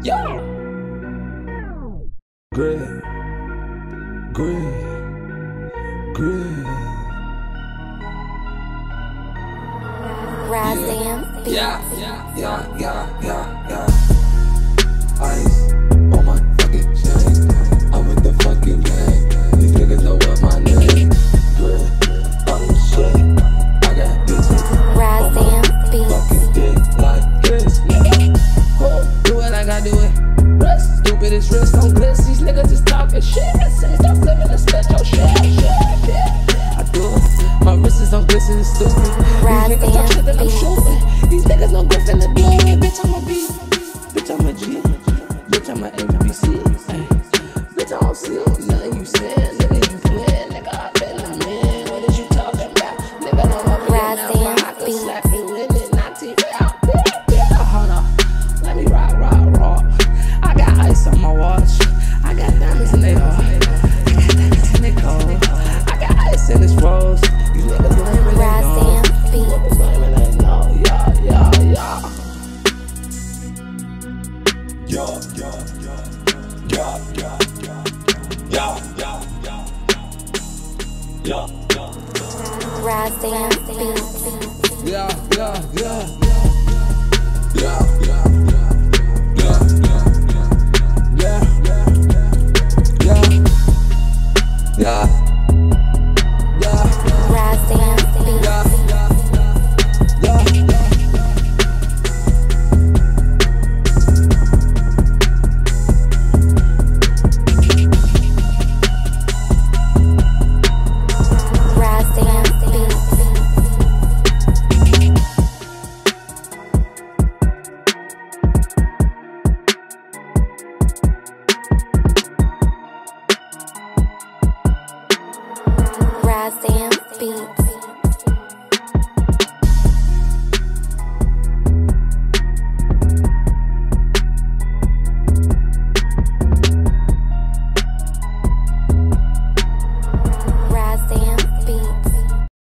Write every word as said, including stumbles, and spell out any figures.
Yeah. Grit, grit, grit. Rise damn beats. Yeah, yeah, yeah, yeah, yeah, yeah. Ice on my fucking chain. I'm with the fucking gang. These niggas know what my name. Grit, on the shit. I got bitches. Rise damn beats. Fucking dick like this, nigga. Oh, do it like I do it. Wrist, stupid as wrist on glitz. These niggas just talking shit. Say stop living and spit your shit, shit, shit. I do it. My wrist is on glitz and it's stupid. Rise These niggas talk shit that I'm beats. shooting. These niggas no griffin to do it. Bitch, I'm a B. Bitch, I'm a G. Bitch, I'm a A B C. Ay. Bitch, I don't see nothing you saying. Nigga, you playing. Nigga, I been the man. What is you talking about? Nigga, no more Rise now. I damn can beats. slap you in it. Not T V out. Hold on. Let me rock, rock, rock. I got ice on my watch. I got diamonds in they all. I got diamonds in they cold. I got ice in this rose. You niggas blaming they Rise know. damn You niggas beats. blaming they know. Yeah, yeah, yeah. Yeah, yeah, yeah, yeah, yeah, yeah, yeah, yeah, yeah. Rise damn beats. Yeah, yeah, yeah, yeah, yeah, yeah. Yeah, yeah, Rise damn beats. yeah, yeah, yeah. Rise damn beats. Rise damn beats.